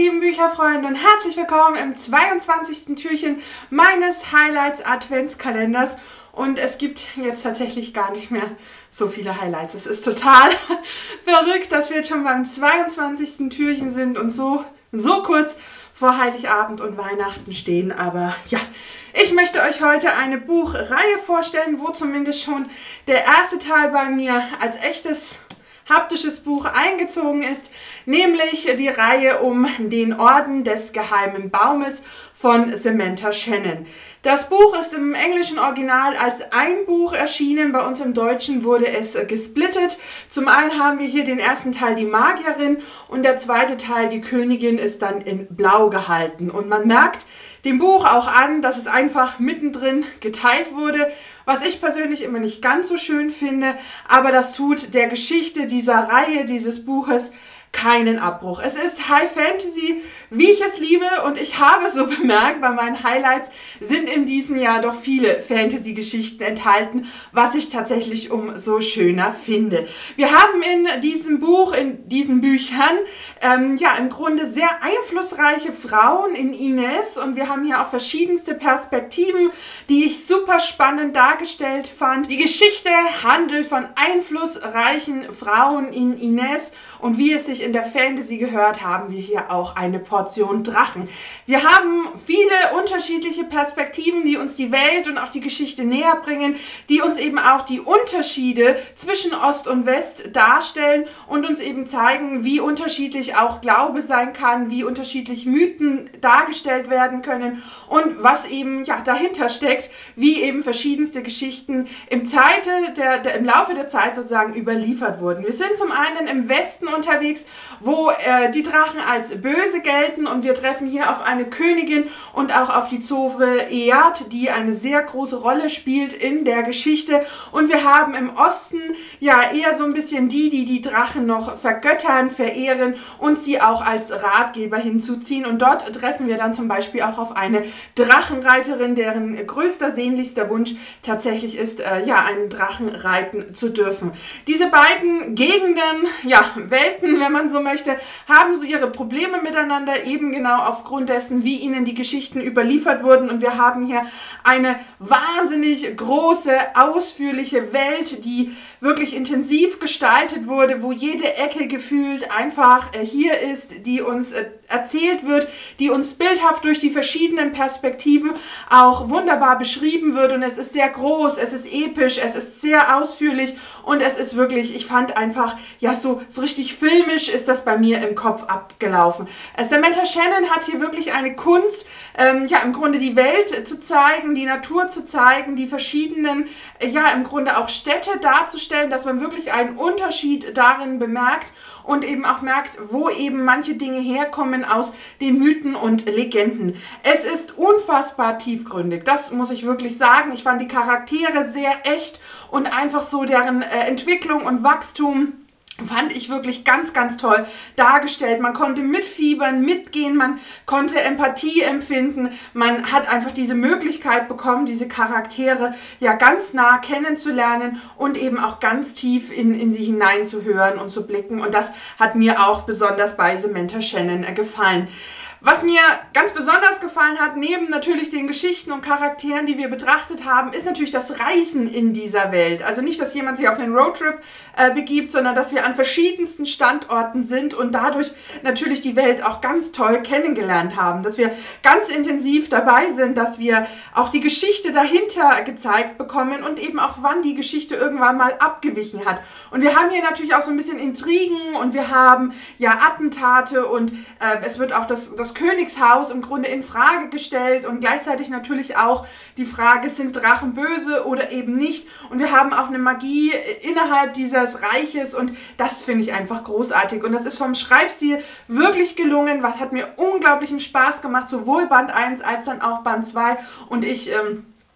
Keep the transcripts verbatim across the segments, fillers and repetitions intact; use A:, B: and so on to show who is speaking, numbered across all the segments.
A: lieben Bücherfreunde und herzlich willkommen im zweiundzwanzigsten Türchen meines Highlights Adventskalenders. Und es gibt jetzt tatsächlich gar nicht mehr so viele Highlights. Es ist total verrückt, dass wir jetzt schon beim zweiundzwanzigsten Türchen sind und so, so kurz vor Heiligabend und Weihnachten stehen. Aber ja, ich möchte euch heute eine Buchreihe vorstellen, wo zumindest schon der erste Teil bei mir als echtes haptisches Buch eingezogen ist, nämlich die Reihe um den Orden des Geheimen Baumes von Samantha Shannon. Das Buch ist im englischen Original als ein Buch erschienen, bei uns im Deutschen wurde es gesplittet. Zum einen haben wir hier den ersten Teil die Magierin und der zweite Teil die Königin ist dann in Blau gehalten. Und man merkt dem Buch auch an, dass es einfach mittendrin geteilt wurde, was ich persönlich immer nicht ganz so schön finde, aber das tut der Geschichte dieser Reihe, dieses Buches, keinen Abbruch. Es ist High Fantasy, wie ich es liebe, und ich habe so bemerkt, bei meinen Highlights sind in diesem Jahr doch viele Fantasy-Geschichten enthalten, was ich tatsächlich umso schöner finde. Wir haben in diesem Buch, in diesen Büchern, ähm, ja im Grunde sehr einflussreiche Frauen in Ines, und wir haben hier auch verschiedenste Perspektiven, die ich super spannend dargestellt fand. Die Geschichte handelt von einflussreichen Frauen in Ines, und wie es sich in der Fantasy gehört, haben wir hier auch eine Portion Drachen. Wir haben viele unterschiedliche Perspektiven, die uns die Welt und auch die Geschichte näher bringen, die uns eben auch die Unterschiede zwischen Ost und West darstellen und uns eben zeigen, wie unterschiedlich auch Glaube sein kann, wie unterschiedlich Mythen dargestellt werden können und was eben ja dahinter steckt, wie eben verschiedenste Geschichten im, Zeite der, der, im Laufe der Zeit sozusagen überliefert wurden. Wir sind zum einen im Westen unterwegs, wo äh, die Drachen als böse gelten, und wir treffen hier auf eine Königin und auch auf die Zofe Ead, die eine sehr große Rolle spielt in der Geschichte, und wir haben im Osten ja eher so ein bisschen die, die die Drachen noch vergöttern, verehren und sie auch als Ratgeber hinzuziehen, und dort treffen wir dann zum Beispiel auch auf eine Drachenreiterin, deren größter, sehnlichster Wunsch tatsächlich ist, äh, ja, einen Drachen reiten zu dürfen. Diese beiden Gegenden, ja, Welten, wenn man so möchte, haben so ihre Probleme miteinander, eben genau aufgrund dessen, wie ihnen die Geschichten überliefert wurden, und wir haben hier eine wahnsinnig große, ausführliche Welt, die wirklich intensiv gestaltet wurde, wo jede Ecke gefühlt einfach äh, hier ist, die uns äh, erzählt wird, die uns bildhaft durch die verschiedenen Perspektiven auch wunderbar beschrieben wird, und es ist sehr groß, es ist episch, es ist sehr ausführlich, und es ist wirklich, ich fand einfach, ja, so, so richtig filmisch ist das bei mir im Kopf abgelaufen. Äh, Samantha Shannon hat hier wirklich eine Kunst, ähm, ja, im Grunde die Welt zu zeigen, die Natur zu zeigen, die verschiedenen, äh, ja, im Grunde auch Städte darzustellen, dass man wirklich einen Unterschied darin bemerkt und eben auch merkt, wo eben manche Dinge herkommen aus den Mythen und Legenden. Es ist unfassbar tiefgründig, das muss ich wirklich sagen. Ich fand die Charaktere sehr echt und einfach so deren äh, Entwicklung und Wachstum fand ich wirklich ganz, ganz toll dargestellt. Man konnte mitfiebern, mitgehen, man konnte Empathie empfinden, man hat einfach diese Möglichkeit bekommen, diese Charaktere ja ganz nah kennenzulernen und eben auch ganz tief in, in sie hineinzuhören und zu blicken, und das hat mir auch besonders bei Samantha Shannon äh, gefallen. Was mir ganz besonders gefallen hat, neben natürlich den Geschichten und Charakteren, die wir betrachtet haben, ist natürlich das Reisen in dieser Welt. Also nicht, dass jemand sich auf einen Roadtrip äh, begibt, sondern dass wir an verschiedensten Standorten sind und dadurch natürlich die Welt auch ganz toll kennengelernt haben. Dass wir ganz intensiv dabei sind, dass wir auch die Geschichte dahinter gezeigt bekommen und eben auch, wann die Geschichte irgendwann mal abgewichen hat. Und wir haben hier natürlich auch so ein bisschen Intrigen, und wir haben ja Attentate, und äh, es wird auch das, das Königshaus im Grunde in Frage gestellt, und gleichzeitig natürlich auch die Frage, sind Drachen böse oder eben nicht, und wir haben auch eine Magie innerhalb dieses Reiches, und das finde ich einfach großartig, und das ist vom Schreibstil wirklich gelungen, was hat mir unglaublichen Spaß gemacht, sowohl Band eins als dann auch Band zwei, und ich ähm,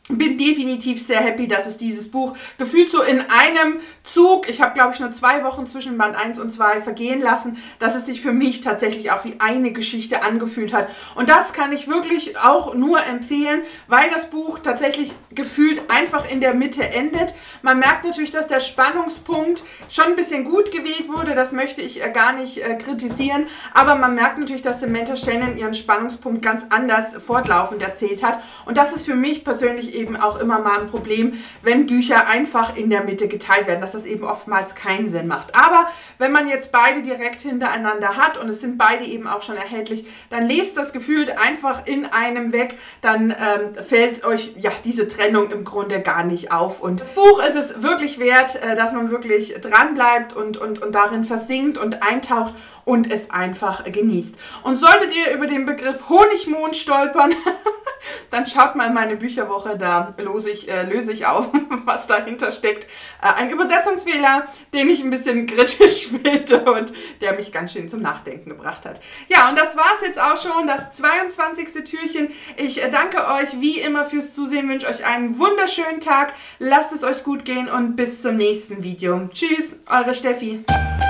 A: bin definitiv sehr happy, dass es dieses Buch gefühlt so in einem Zug, ich habe glaube ich nur zwei Wochen zwischen Band eins und zwei vergehen lassen, dass es sich für mich tatsächlich auch wie eine Geschichte angefühlt hat. Und das kann ich wirklich auch nur empfehlen, weil das Buch tatsächlich gefühlt einfach in der Mitte endet. Man merkt natürlich, dass der Spannungspunkt schon ein bisschen gut gewählt wurde, das möchte ich äh, gar nicht äh, kritisieren, aber man merkt natürlich, dass Samantha Shannon ihren Spannungspunkt ganz anders fortlaufend erzählt hat. Und das ist für mich persönlich eben auch immer mal ein Problem, wenn Bücher einfach in der Mitte geteilt werden, dass das eben oftmals keinen Sinn macht. Aber wenn man jetzt beide direkt hintereinander hat und es sind beide eben auch schon erhältlich, dann lest das gefühlt einfach in einem weg, dann ähm, fällt euch ja diese Trennung im Grunde gar nicht auf. Und das Buch ist es wirklich wert, äh, dass man wirklich dran bleibt und, und, und darin versinkt und eintaucht und es einfach genießt. Und solltet ihr über den Begriff Honigmond stolpern, dann schaut mal meine Bücherwoche, da löse ich, äh, löse ich auf, was dahinter steckt. Äh, ein Übersetzungsfehler, den ich ein bisschen kritisch finde und der mich ganz schön zum Nachdenken gebracht hat. Ja, und das war es jetzt auch schon, das zweiundzwanzigste Türchen. Ich äh, danke euch wie immer fürs Zusehen, wünsche euch einen wunderschönen Tag, lasst es euch gut gehen und bis zum nächsten Video. Tschüss, eure Steffi.